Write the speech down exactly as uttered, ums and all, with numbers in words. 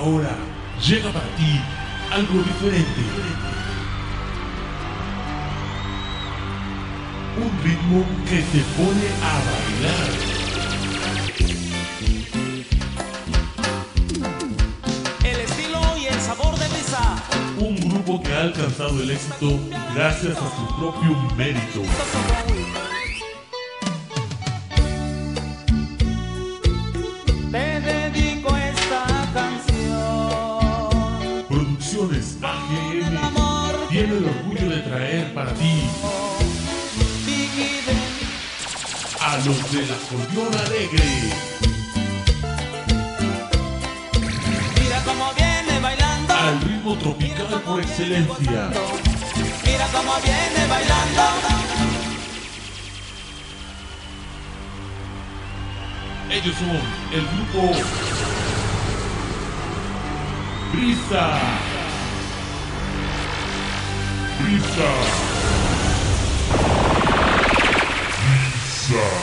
Ahora llega para ti algo diferente. Un ritmo que te pone a bailar. El estilo y el sabor de Risa. Un grupo que ha alcanzado el éxito gracias a su propio mérito. Te dedico esta canción. Producciones A G M tiene el orgullo de traer para ti a los del acordeón alegre. Mira cómo viene bailando. Al ritmo tropical por excelencia. Mira cómo viene bailando. Ellos son el grupo Brisa. Brisa. Brisa.